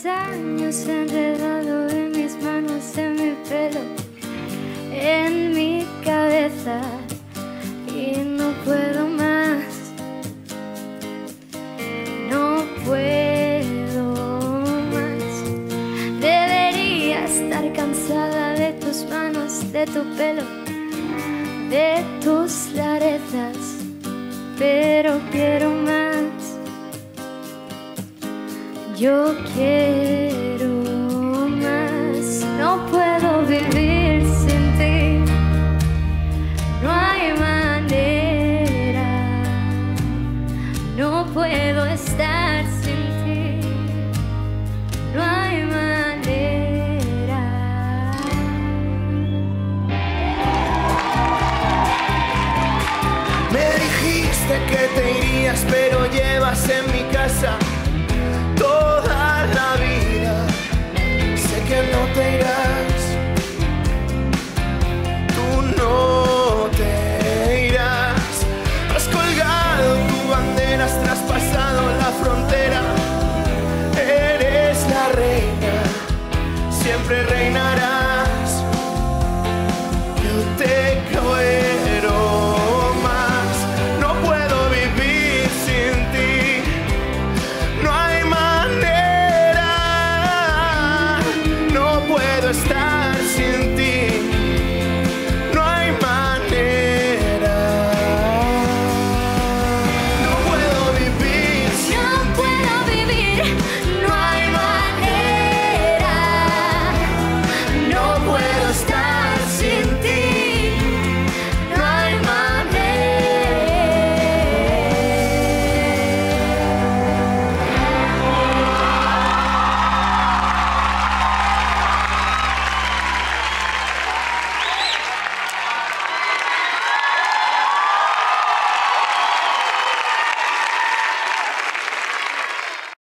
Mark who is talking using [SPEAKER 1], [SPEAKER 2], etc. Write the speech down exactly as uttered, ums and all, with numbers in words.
[SPEAKER 1] los años enredado en mis manos, en mi pelo, en mi cabeza, y no puedo más, no puedo más. Debería estar cansada de tus manos, de tu pelo, de tus rarezas, pero quiero más. Yo quiero más, no puedo vivir sin ti, no hay manera, no puedo estar sin ti, no hay manera.
[SPEAKER 2] Me dijiste que te irías, pero llevas en mi casa toda la vida. Sé que no te irás, tú no